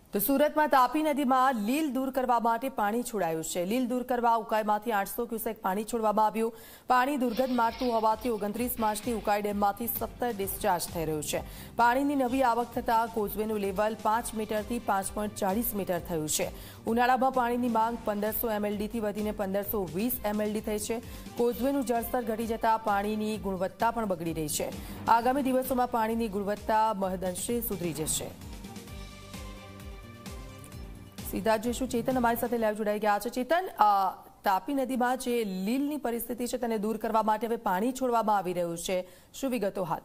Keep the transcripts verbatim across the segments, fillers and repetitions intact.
તો સુરતમાં તાપી નદીમાં લીલ દૂર કરવા માટે પાણી છોડાયું છે। લીલ દૂર કરવા ઉકાઈમાંથી આઠસો ક્યુસેક પાણી છોડવામાં આવ્યું। પાણી દુર્ગંધ મારતું હોવાથી ઓગણત્રીસ માર્ચથી ઉકાઈ ડેમમાંથી સત્તર ડિસ્ચાર્જ થઈ રહ્યું છે। પાણીની નવી આવક થતાં કોઝવેનું લેવલ પાંચ મીટરથી પાંચ પોઈન્ટ ચાલીસ મીટર થયું છે। ઉનાળામાં પાણીની માંગ પંદરસો એમએલડીથી વધીને પંદરસો વીસ એમએલડી થઈ છે। કોઝવેનું જળસ્તર ઘટી જતાં પાણીની ગુણવત્તા પણ બગડી રહી છે। આગામી દિવસોમાં પાણીની ગુણવત્તા મહદઅંશે સુધરી જશે। સીધા જઈશું ચેતન અમારી સાથે લાઈવ જોડાઈ ગયા છે। ચેતન, તાપી નદીમાં જે લીલની પરિસ્થિતિ છે તેને દૂર કરવા માટે હવે પાણી છોડવામાં આવી રહ્યું છે, શું વિગતો હાલ?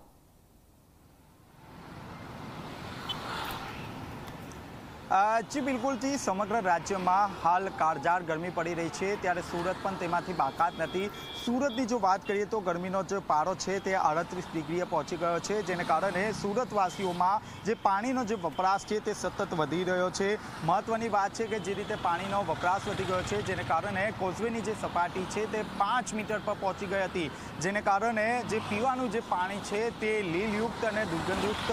જી બિલકુલ જી, સમગ્ર રાજ્યમાં હાલ કાળઝાળ ગરમી પડી રહી છે, ત્યારે સુરત પણ તેમાંથી બાકાત નથી। સુરતની જો વાત કરીએ તો ગરમીનો જે પારો છે તે આડત્રીસ ડિગ્રીએ પહોંચી ગયો છે, જેને કારણે સુરતવાસીઓમાં જે પાણીનો જે વપરાશ છે તે સતત વધી રહ્યો છે। મહત્વની વાત છે કે જે રીતે પાણીનો વપરાશ વધી ગયો છે, જેને કારણે કોઝવેની જે સપાટી છે તે પાંચ મીટર પર પહોંચી ગઈ હતી, જેને કારણે જે પીવાનું જે પાણી છે તે લીલયુક્ત અને દુર્ગંધયુક્ત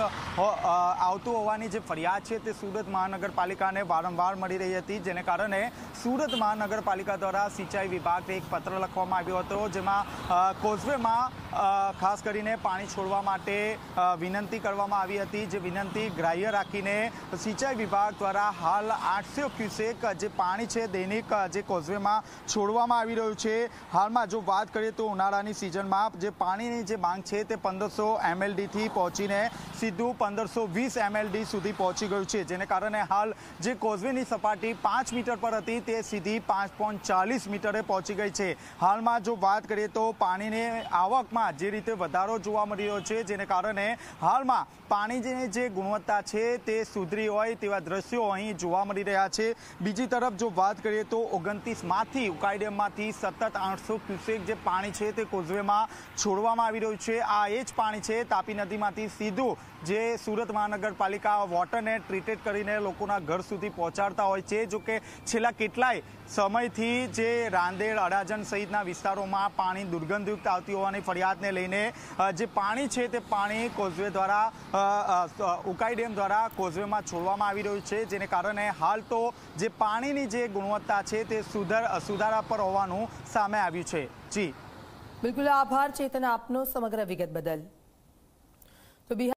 આવતું હોવાની જે ફરિયાદ છે તે સુરત મહાનગર પાલિકાને વારંવાર મળી રહી હતી, જેને કારણે સુરત મહાનગરપાલિકા દ્વારા સિંચાઈ વિભાગને એક પત્ર લખવામાં આવ્યો હતો, જેમાં કોઝવેમાં ખાસ કરીને પાણી છોડવા માટે વિનંતી કરવામાં આવી હતી। જે વિનંતી ગ્રાહ્ય રાખીને સિંચાઈ વિભાગ દ્વારા હાલ આઠસો ક્યુસેક જે પાણી છે દૈનિક જે કોઝવેમાં છોડવામાં આવી રહ્યું છે। હાલમાં જો વાત કરીએ તો ઉનાળાની સિઝનમાં જે પાણીની જે માંગ છે તે પંદરસો એમએલડીથી પહોંચીને સીધું પંદરસો વીસ એમએલડી સુધી પહોંચી ગયું છે, જેને કારણે હાલ જે કોઝવેની સપાટી પાંચ મીટર પર હતી તે સીધી પાંચ પોઈન્ટ ચાલીસ મીટરે પહોંચી ગઈ છે। હાલમાં જો વાત કરીએ તો પાણીની આવકમાં જે રીતે વધારો જોવા મળી રહ્યો છે, જેને કારણે હાલમાં પાણીની જે ગુણવત્તા છે તે સુધરી હોય તેવા દ્રશ્યો અહીં જોવા મળી રહ્યા છે। બીજી તરફ જો વાત કરીએ તો ઓગણત્રીસ માસથી ઉકાઈ ડેમમાંથી સતત આઠસો ક્યુસેક જે પાણી છે તે કોઝવેમાં છોડવામાં આવી રહ્યું છે। આ એ જ પાણી છે તાપી નદીમાંથી સીધું જે સુરત મહાનગરપાલિકા વોટરને ટ્રીટેડ કરીને લોકોના ઘર સુધી પહોંચાડતા હોય છે। જો કે છેલ્લા કેટલાય સમયથી જે રાંદેર, અડાજણ સહિતના વિસ્તારોમાં પાણી દુર્ગંધયુક્ત આવતી હોવાની ફરિયાદને લઈને જે પાણી છે તે પાણી કોઝવે દ્વારા ઉકાઈ ડેમ દ્વારા કોઝવેમાં છોડવામાં આવી રહ્યું છે, જેને કારણે હાલ તો જે પાણીની જે ગુણવત્તા છે તે સુધાર સુધારા પર હોવાનું સામે આવ્યું છે। જી બિલકુલ, આભાર ચેતન આપનો સમગ્ર વિગત બદલ। તો